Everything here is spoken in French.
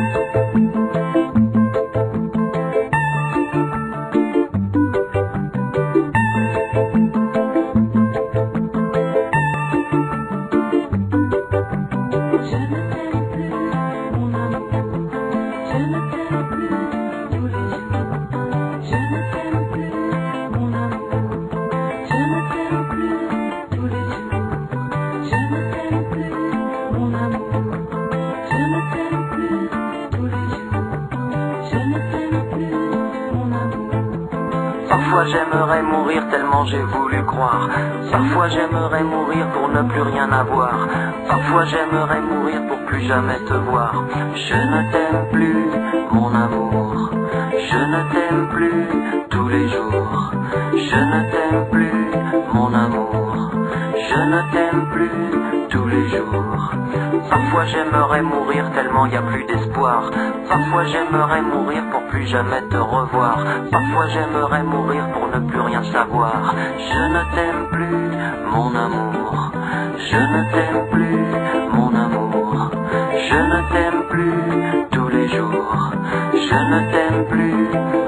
Parfois j'aimerais mourir tellement j'ai voulu croire. Parfois j'aimerais mourir pour ne plus rien avoir. Parfois j'aimerais mourir pour plus jamais te voir. Je ne t'aime plus, mon amour. Je ne t'aime plus tous les jours. Je ne t'aime plus, mon amour. Je ne t'aime plus tous les jours. Parfois j'aimerais mourir tellement y a plus d'espoir. Parfois j'aimerais mourir pour plus jamais te revoir. Parfois j'aimerais mourir pour ne plus rien savoir. Je ne t'aime plus, mon amour. Je ne t'aime plus, mon amour. Je ne t'aime plus tous les jours. Je ne t'aime plus,